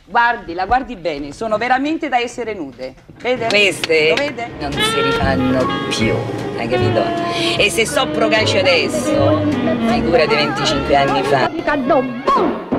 Guardi, la guardi bene, sono veramente da essere nude. Vede? Queste Lo vede? non si rifanno più, hai capito? E se so procace adesso, figurati 25 anni fa.